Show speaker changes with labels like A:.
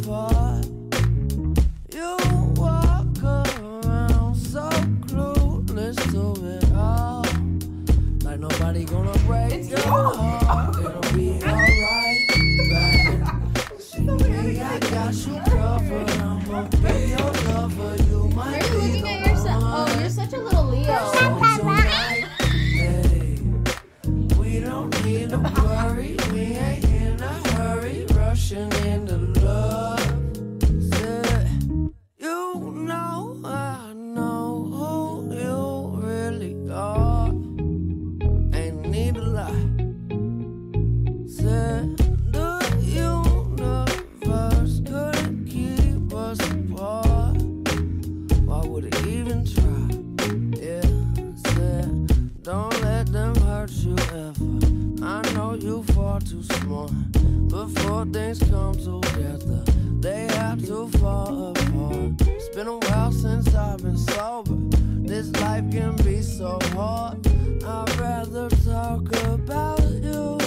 A: apart. You walk around so clueless to it all, like nobody gonna break your heart. It'll be alright, babe. See me, I got you covered. I'ma be your lover. You might
B: Are you looking at yourself? Oh, you're such a little Leo.
A: tonight, hey, we don't need to worry. We ain't in a hurry, rushing into love. Said, you know I know who you really are. Ain't need to lie. Said the universe couldn't keep us apart. Why would it even try? Yeah, said don't let them hurt you ever. I know you far too smart. Before things come together, they have to fall apart. It's been a while since I've been sober. This life can be so hard. I'd rather talk about you